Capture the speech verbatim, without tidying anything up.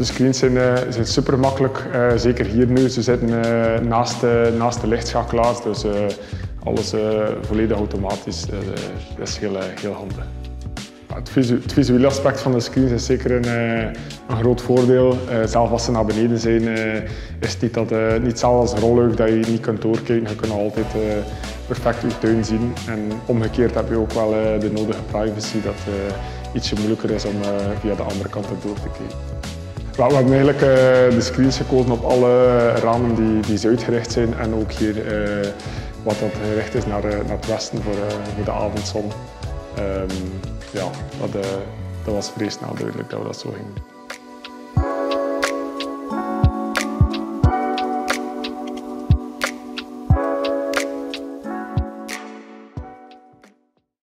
de screens zijn, uh, zijn super makkelijk, uh, zeker hier nu. Ze zitten uh, naast, uh, naast de lichtschakelaars, dus uh, alles uh, volledig automatisch. Uh, dat is heel, uh, heel handig. Het, visu het visuele aspect van de screens is zeker een, uh, een groot voordeel. Uh, zelfs als ze naar beneden zijn, uh, is het niet, dat, uh, niet zelfs als rolluik dat je niet kunt doorkijken. Je kunt altijd uh, perfect je tuin zien. En omgekeerd heb je ook wel uh, de nodige privacy dat uh, ietsje moeilijker is om uh, via de andere kant door te kijken. We hebben eigenlijk uh, de screens gekozen op alle ramen die, die zuidgericht zijn en ook hier uh, wat dat gericht is naar, uh, naar het westen voor, uh, voor de avondzon. Um, ja, dat, uh, dat was vrij snel duidelijk dat we dat zo gingen doen.